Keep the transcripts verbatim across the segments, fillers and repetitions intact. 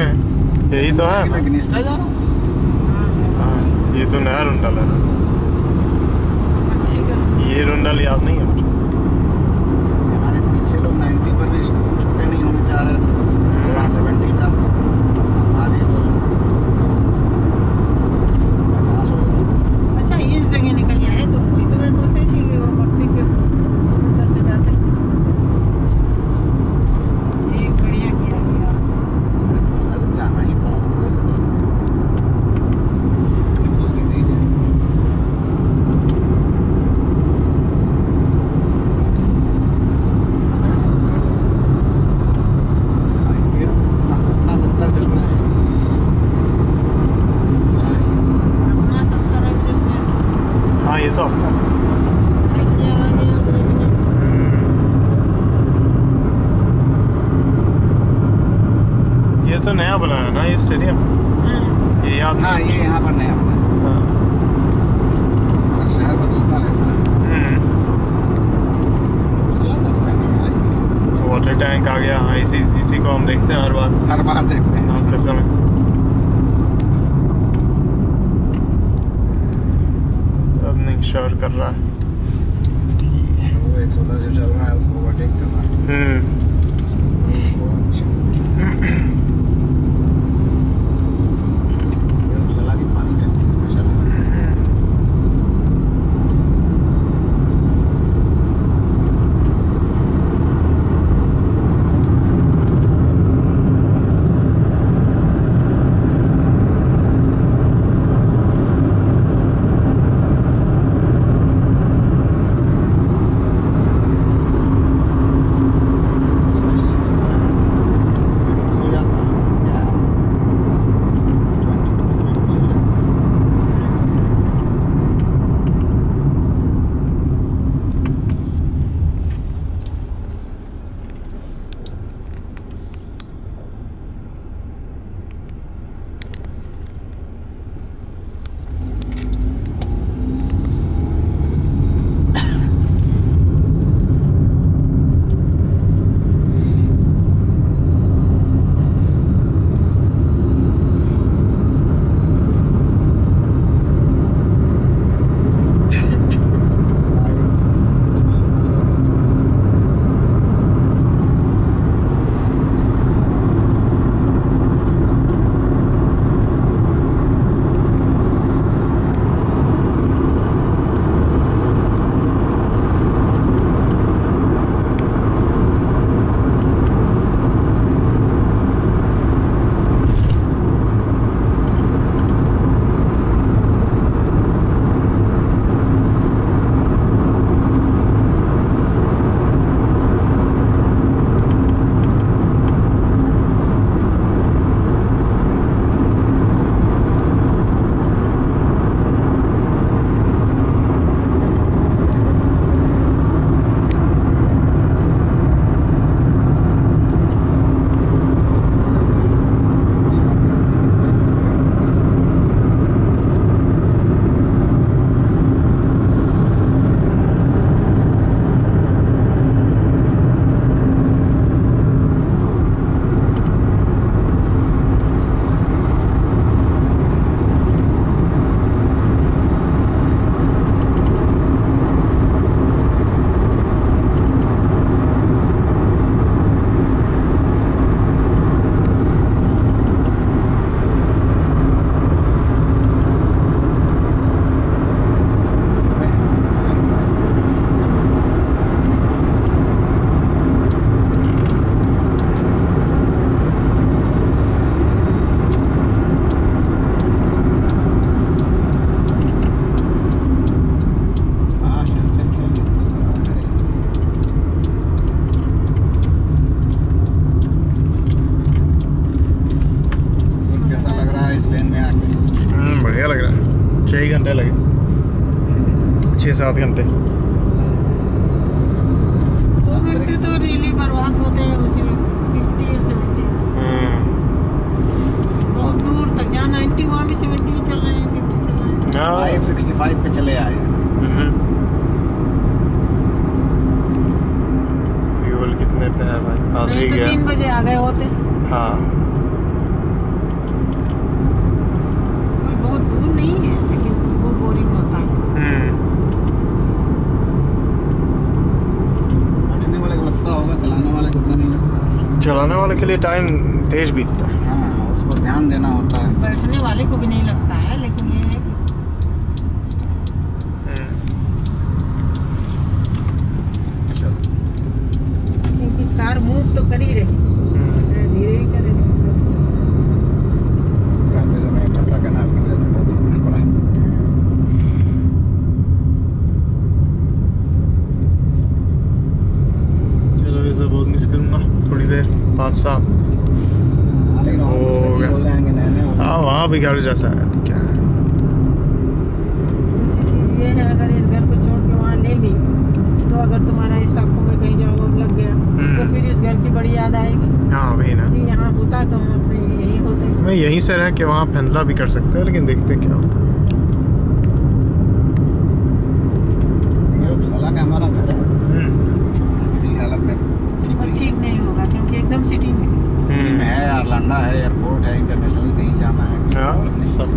यही तो है। मैं गनिस्टा जा रहा हूँ। ये तो नया रुंडल है ना। ये रुंडल याद नहीं है मुझे। हमारे पीछे लोग नब्बे पर भी छोटे नहीं होने चाह रहे थे, वहाँ सत्तर था, अब आगे लोग पचास हो गए। अच्छा इस जगह निकल आए तो कोई तो मैं सोच रही थी कि वो बक्सी के सुरंग से जाते हैं। ठीक बढ़िया किया गया। उधर जाना ही था, उधर से जाते हैं सिर्फ सीधे ही जाएंगे। अपना सत्तर चल रहा है। अपना सत्तर अब जब मैं हाँ ये तो अपना। आगे आगे आगे ये तो नया बनाया ना ये स्टेडियम। ये याद हाँ ये यहाँ पर नया बना है। हाँ। हमारा शहर बदलता रहता है। हम्म। चला दस मिनट आएंगे। वाटर टैंक आ गया। हाँ इसी इसी को हम देखते हैं हर बार हर बार देखते हैं। आते समय। सब निश्चर कर रहा है। वो एक सौ दस जो चल रहा है उसको ओवरटेक कर रहा है। हम्म। वो अच्छा। ये उपसला की पानी टंकी स्पेशल है। घंटे लगे, छः सात घंटे। दो घंटे तो रियली बर्बाद होते हैं उसी में, फिफ्टी या सेवेंटी बहुत दूर तक, जहाँ नाइन्टी वहाँ भी सेवेंटी भी चल रहे हैं, फिफ्टी चल रहे हैं। फाइव सिक्सटी फाइव पे चले आए हैं। फ्यूल कितने पे है भाई? आधे नहीं तो गया। तीन बजे आ गए होते। हाँ के लिए टाइम तेज बीतता है। हाँ, उसको ध्यान देना होता है। बैठने वाले को भी नहीं लगता है, लेकिन ये है कि क्योंकि कार मूव तो कर ही रही, चाहे धीरे ही करे। यहाँ पे जो मैं टपरा कैनाल की वजह से बहुत रुकना पड़ा। चलो ये सब बहुत मिस करूँगा थोड़ी देर, पाँच सात हो गया। हाँ वहाँ भी घर जैसा है तो क्या है। दूसरी चीज़ ये है, अगर इस घर को छोड़ के वहाँ ले ली तो अगर तुम्हारा स्टाफों में कहीं जॉब लग गया तो फिर इस घर की बड़ी याद आएगी। हाँ वही ना, कि यहाँ होता तो हम अपने यहीं होते। मैं यहीं से रह के वहाँ फैसला भी कर सकते हैं, लेकिन देखते क्या होता है। ये उपसाला का हमारा घर है, किसी हालत में ठीक और नहीं ठीक नहीं होगा क्योंकि एकदम सिटी में सिटी में है, अरलांडा है, एयरपोर्ट है, इंटरनेशनल कहीं जाना है। हाँ सब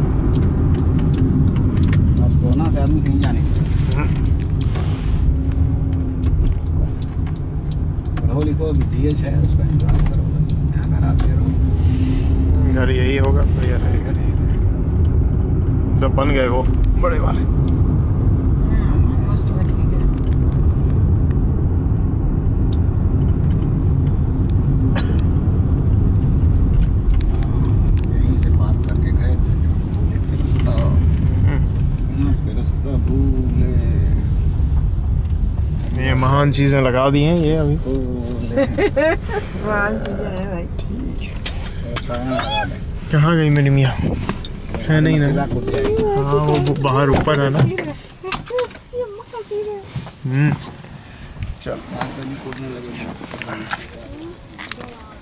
कोरोना से आदमी कहीं जा नहीं सकता। पढ़ो लिखो, डी एच है, उसका एंजॉय करो, बस यहाँ घर आते रहो। घर यही होगा, बढ़िया रहेगा। सब बन गए वो बड़े वाले। मस्त बन गया। यहीं से पार्क करके गए थे, भूले थे रास्ता, रास्ता भूले। ये महान चीजें लगा दी हैं ये अभी। महान चीजें हैं भाई। ठीक है, कहाँ गई मेरी मियाँ? है नहीं ना? हाँ वो बाहर ऊपर है ना। हम्म चल।